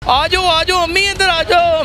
आ जाओ अम्मी, इधर आ जाओ।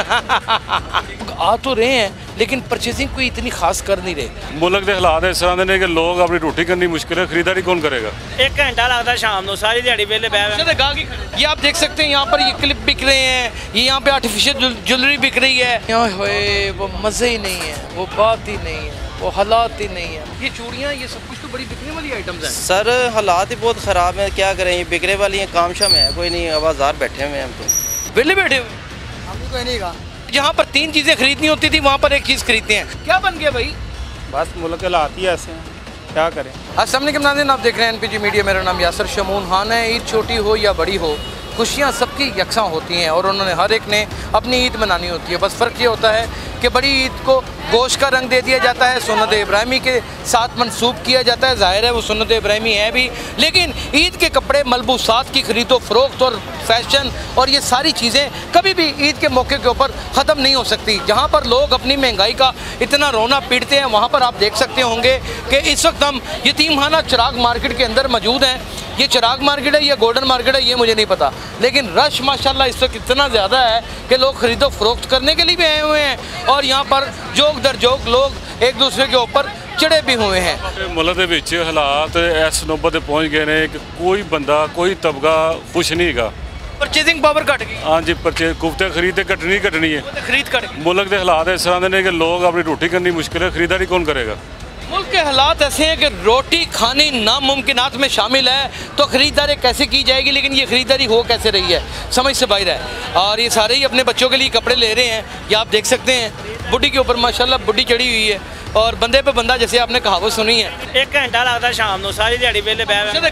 आ तो रहे हैं लेकिन परचेजिंग कोई इतनी खास कर नहीं रहे। मुल्क के हालात इस तरह ने कि लोग अपनी रोटी करनी मुश्किल है, खरीदारी कौन करेगा। 1 घंटा लगता शाम को, सारी दिहाड़ी वेले ये आप देख सकते हैं यहाँ पर ये क्लिप बिक रहे हैं, ये यहाँ पे आर्टिफिशियल ज्वेलरी बिक रही है। वो मज़े ही नहीं है, वो बात ही नहीं है, वो हालात ही नहीं है। ये चूड़ियाँ ये सब कुछ तो बड़ी बिकने वाली आइटम्स हैं सर। हालात ही बहुत ख़राब है, क्या करें, ये बिकने वाली हैं, काम शाम है कोई नहीं, बाजार बैठे हुए हैं हम तो वेले बैठे हुए। हम कोई नहीं कहा, जहाँ पर 3 चीज़ें खरीदनी होती थी वहाँ पर एक चीज़ खरीदते हैं। क्या बन गया भाई? बस मुल्क के हालात ही ऐसे हैं, क्या करें। अस्सलाम वालेकुम नाज़रीन, आप देख रहे हैं NPG मीडिया। मेरा नाम यासर शमून खान है। ईद छोटी हो या बड़ी हो, खुशियाँ सबकी यकसां होती हैं और उन्होंने हर एक ने अपनी ईद मनानी होती है। बस फ़र्क ये होता है कि बड़ी ईद को गोश्त का रंग दे दिया जाता है, सुन्नत इब्राहिमी के साथ मंसूब किया जाता है। ज़ाहिर है वो सुन्नत इब्राहिमी है भी, लेकिन ईद के कपड़े, मलबूसात की खरीदो फरोख्त और फैशन और ये सारी चीज़ें कभी भी ईद के मौके के ऊपर ख़त्म नहीं हो सकती। जहाँ पर लोग अपनी महंगाई का इतना रोना पीटते हैं, वहाँ पर आप देख सकते होंगे कि इस वक्त हम यतीमखाना चिराग मार्केट के अंदर मौजूद हैं। ये चिराग मार्केट है या गोल्डन मार्केट है ये मुझे नहीं पता, लेकिन रश माशाल्लाह इस वक्त इतना ज़्यादा है कि लोग खरीदो फरोख्त करने के लिए भी आए हुए हैं और यहाँ पर जोक दर जोक लोग एक दूसरे के ऊपर चिड़े भी हुए हैं। मुल्क के विच हालात इस नौबत पहुँच गए हैं कि कोई बंदा, कोई तबका खुश नहीं है। परचेजिंग पावर घट गई। हाँ जी, कुफ्ते खरीद घटनी है। खरीद घट गई। मुल्क के हालात इस तरह ने कि लोग अपनी रोटी करनी मुश्किल है, खरीदारी कौन करेगा। मुल्क के हालात ऐसे हैं कि रोटी खानी नामुमकिनात में शामिल है, तो ख़रीदारी कैसे की जाएगी, लेकिन ये ख़रीदारी हो कैसे रही है समझ से बाहर है। और ये सारे ही अपने बच्चों के लिए कपड़े ले रहे हैं। ये आप देख सकते हैं बुढ़ी के ऊपर माशाल्लाह बुढ़ी चढ़ी हुई है और बंदे पे बंदा, जैसे आपने कहावत सुनी है। 1 घंटा लगता शाम को, सारी दिहाड़ी वेले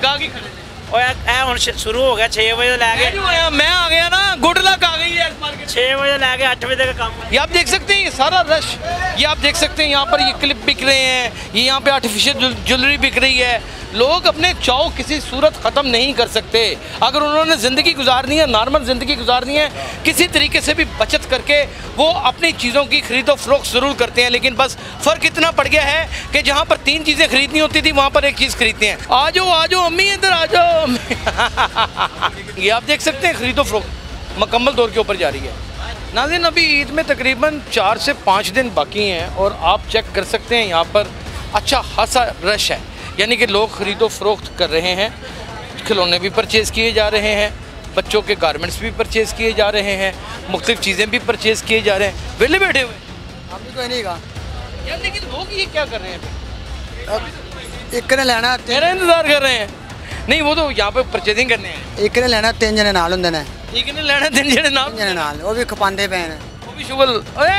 शुरू हो गया 6 बजे लैके मैं आ गया ना, गुड लक आ गई है 6 बजे लैके 8 बजे तक काम। ये आप देख सकते हैं ये सारा रश, ये आप देख सकते हैं यहाँ पर ये क्लिप बिक रहे हैं, ये यहाँ पे आर्टिफिशियल ज्वेलरी बिक रही है। लोग अपने चौक किसी सूरत ख़त्म नहीं कर सकते। अगर उन्होंने ज़िंदगी गुजारनी है, नॉर्मल ज़िंदगी गुजारनी है, किसी तरीके से भी बचत करके वो अपनी चीज़ों की खरीदो फरोख्त ज़रूर करते हैं। लेकिन बस फ़र्क इतना पड़ गया है कि जहाँ पर 3 चीज़ें खरीदनी होती थी वहाँ पर एक चीज़ खरीदते हैं। आ जाओ अम्मी, इधर आ जाओ। ये आप देख सकते हैं खरीदो फरोख्त मुकम्मल दौर के ऊपर जारी है। नाज़रीन, अभी ईद में तकरीबन 4 से 5 दिन बाकी हैं और आप चेक कर सकते हैं यहाँ पर अच्छा खासा रश है, यानी कि लोग खरीदो फरोख्त कर रहे हैं। खिलौने भी परचेज़ किए जा रहे हैं, बच्चों के गारमेंट्स भी परचेज़ किए जा रहे हैं, मुख्तलिफ चीज़ें भी परचेज़ किए जा रहे हैं। वेले बैठे हुए हम कोई नहीं कहा यार, लेकिन लोग ये क्या कर रहे हैं? एक ने लेना, मेरा इंतज़ार कर रहे हैं। नहीं, वो तो यहाँ पे परचेजिंग करने हैं। एक ने लेना, 3 जने नाल होंदे ने। एक ने लेना, 3 जने नाल, 3 जने नाल, वो भी खपांदे पे हैं, वो भी शुगल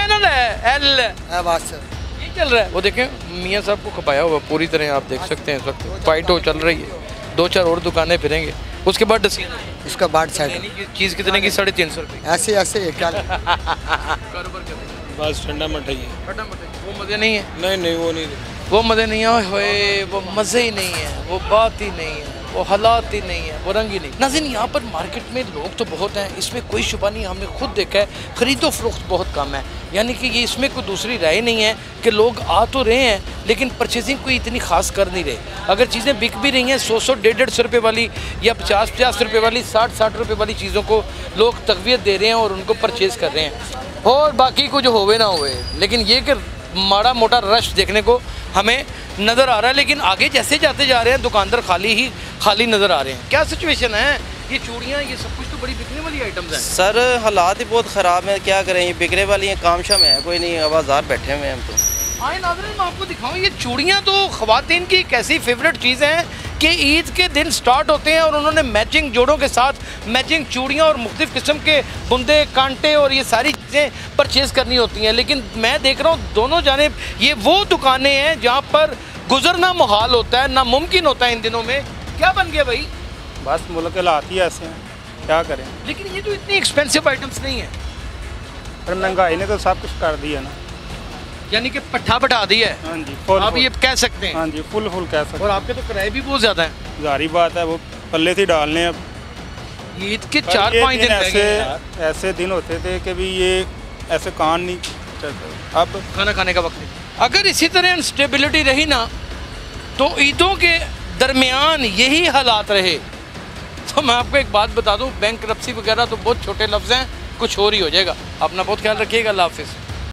एल बस ये चल रहा है। वो देखें मियाँ साहब को खपाया हुआ पूरी तरह, आप देख सकते हैं इस वक्त फाइट हो चल रही है। 2-4 और दुकानें फिरेंगे, उसके बाद इसका बाद साइड चीज़ कितने की? 350 रुपये। ऐसे ऐसे क्या कारोबार कर बस ठंडा मठाई है, वो मज़े नहीं है। नहीं वो नहीं, वो मज़े नहीं है, वो मज़े ही नहीं है, वो बात ही नहीं है, वो हालात ही नहीं है, वो रंग ही नहीं। नाज़रीन, यहाँ पर मार्केट में लोग तो बहुत हैं, इसमें कोई शुबा नहीं, हमने खुद देखा है ख़रीदो फरोख्त बहुत कम है। यानी कि ये इसमें कोई दूसरी राय नहीं है कि लोग आ तो रहे हैं लेकिन परचेजिंग कोई इतनी खास कर नहीं रहे। अगर चीज़ें बिक भी रही हैं 100-100, 150 रुपये वाली या 50-50 रुपये वाली, 60-60 रुपये वाली चीज़ों को लोग तक़वियत दे रहे हैं और उनको परचेज़ कर रहे हैं। और बाकी कुछ होवे ना होवे, लेकिन ये कि माड़ा मोटा रश देखने को हमें नज़र आ रहा है। लेकिन आगे जैसे जाते जा रहे हैं दुकानदार खाली नज़र आ रहे हैं। क्या सिचुएशन है? ये चूड़ियाँ ये सब कुछ तो बड़ी बिकने वाली आइटम्स हैं सर। हालात ही बहुत ख़राब है, क्या करें, ये बिकने वाली हैं, काम शाम है कोई नहीं, बाजार बैठे हुए हैं हम तो। आए नाज़रीन, मैं आपको दिखाऊँ, ये चूड़ियाँ तो ख़वातीन की एक ऐसी फेवरेट चीज़ हैं कि ईद के दिन स्टार्ट होते हैं और उन्होंने मैचिंग जोड़ों के साथ मैचिंग चूड़ियाँ और मुख्तलिफ़ किस्म के बुंदे, कांटे और ये सारी चीज़ें परचेज़ करनी होती हैं। लेकिन मैं देख रहा हूँ दोनों जानिब ये वो दुकानें हैं जहाँ पर गुजरना मुहाल होता है, नामुमकिन होता है इन दिनों में। क्या बन गया भाई? बस मुल्क के हालात ही ऐसे हैं, क्या करें। लेकिन ये तो इतनी एक्सपेंसिव आइटम्स नहीं है। पर महंगाई ने तो सब कुछ कर दिया ना, यानी कि पट्ठा बढ़ा दिया है। हाँ जी, आप ये कह सकते हैं। हाँ जी, फुल कह सकते हैं। और आपके तो किराए भी बहुत ज़्यादा हैं। जारी बात है, वो पल्ले से डालने। अब ईद के 4-5 दिन ऐसे दिन होते थे कि भी ये ऐसे कान नहीं चलते। अब खाना खाने का वक्त नहीं। अगर इसी तरह अनस्टेबिलिटी रही ना तो ईदों के दरमियान यही हालात रहे, तो मैं आपको एक बात बता दूं, बैंकरप्सी वगैरह तो बहुत छोटे लफ्ज़ हैं, कुछ और ही हो जाएगा। अपना बहुत ख्याल रखिएगा। अल्लाह हाफिज़।